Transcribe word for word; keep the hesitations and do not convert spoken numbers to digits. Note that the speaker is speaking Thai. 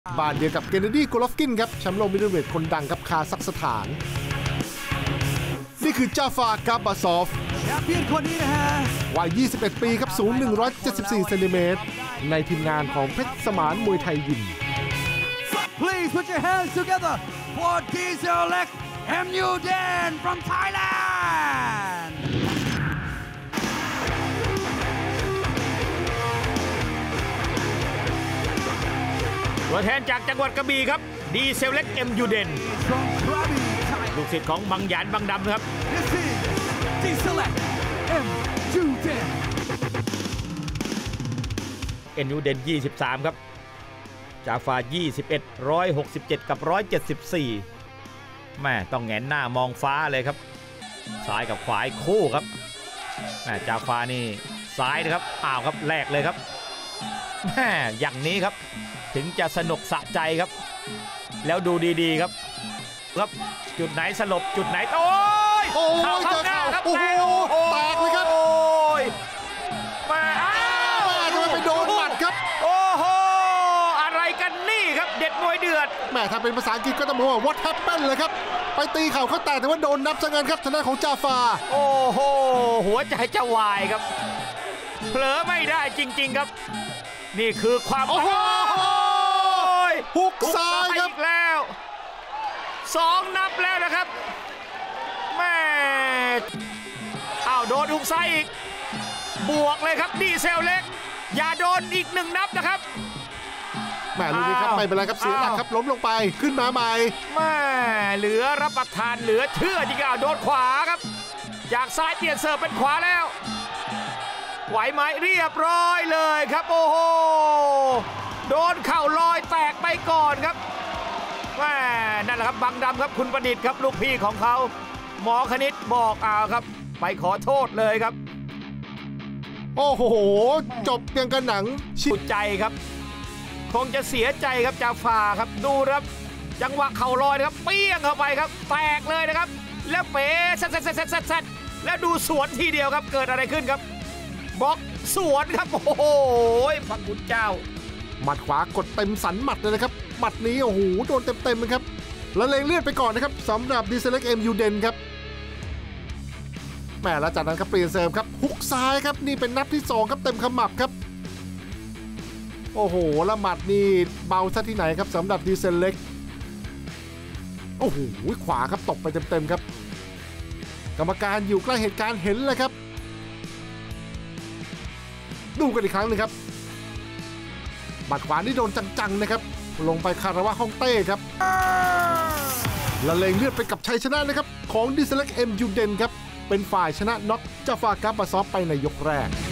บ้านเดียวกับเกนเนดีโกลอฟกินครับแชมป์โลกมิดเดิลเวทคนดังกับคาซัคสถานนี่คือจาฟาร์ กาบาซอฟแชมเปี้ยนคนนี้นะฮะวัยยี่สิบเอ็ดปีครับสูงหนึ่งร้อยเจ็ดสิบสี่เซนติเมตรในทีมงานของเพชรสมานมวยไทยยิม Please put your hands together for Diesel-X เอ็ม ยู Den from Thailand ตัวแทนจากจังหวัดกระบี่ครับดีเซลเล็ก เอ็ม ยู Den ลูกศิษย์ของบังหยานบังดำครับ Diesel-X เอ็ม ยู Den เอ็ม ยู Den ยี่สิบสามครับจาฟายี่สิบเอ็ด หนึ่งร้อยหกสิบเจ็ดกับหนึ่งร้อยเจ็ดสิบสี่แม่ต้องแงนหน้ามองฟ้าเลยครับซ้ายกับขวาคู่ครับแม่จาฟานี่ซ้ายนะครับอ้าวครับแลกเลยครับแม่อย่างนี้ครับถึงจะสนุกสะใจครับแล้วดูดีๆครับครับจุดไหนสลบจุดไหนโอ้ยโอ้ยเข้าข้างหน้าครับโอ้โหแตกเลยครับโอ้ยแม่อ้าวทำไมไปโดนหมัดครับโอ้โหอะไรกันนี่ครับเด็ดมวยเดือดแม่ถ้าเป็นภาษาอังกฤษก็ต้องบอกว่า what happened เลยครับไปตีเข่าเขาแตกแต่ว่าโดนนับซะงั้นครับทางด้านของจาฟาโอ้โหหัวใจจะวายครับเผลอไม่ได้จริงๆครับนี่คือความโอ้โหฮุกซ้ายครับอีกแล้วสองนับแล้วนะครับแม่อ้าวโดนฮุกซ้ายอีกบวกเลยครับดีเซลเล็กอย่าโดนอีกหนึ่งนับนะครับแม่ลูกนี้ครับไม่เป็นไรครับเสียหลักครับล้มลงไปขึ้นมาใหม่แม่เหลือรับประทานเหลือเชื่อจริงๆอ้าวโดนขวาครับจากซ้ายเปลี่ยนเสิร์ฟเป็นขวาแล้วไหวไหมเรียบร้อยเลยครับโอ้โหโดนเข่าลอยแตกไปก่อนครับแม่นั่นแหละครับบังดำครับคุณประดิษฐ์ครับลูกพี่ของเขาหมอคณิตบอกเอาครับไปขอโทษเลยครับโอ้โหจบยังกันหนังชิดใจครับคงจะเสียใจครับจาฟาครับดูครับจังหวะเข่าลอยนะครับเปี้ยงเข้าไปครับแตกเลยนะครับแล้วเป๋ซัดซัดซัดซัดซัดแล้วดูสวนทีเดียวครับเกิดอะไรขึ้นครับบล็อกสวนครับโอ้โหพระคุณเจ้าหมัดขวากดเต็มสันหมัดเลยนะครับหมัดนี้โอ้โหโดนเต็มๆเลยครับละเลงเลือดไปก่อนนะครับสำหรับดีเซลเล็ก เอ็ม ยู Den ครับแม่แล้วจากนั้นครับเปลี่ยนเซิร์ฟครับฮุกซ้ายครับนี่เป็นนับที่สองครับเต็มขมับครับโอ้โหละหมัดนี่เบาซะที่ไหนครับสำหรับดีเซลเล็กโอ้โหขวาครับตกไปเต็มๆครับกรรมการอยู่ใกล้เหตุการณ์เห็นเลยครับดูกันอีกครั้งนึงครับหมัดขวานี่โดนจังๆนะครับลงไปคาราวะฮ่องเต้ครับละเลงเลือดไปกับชัยชนะนะครับของดีเซลเล็ก เอ็ม ยู Den ครับเป็นฝ่ายชนะน็อกจาฟาร์ กาบาซอฟไปในยกแรก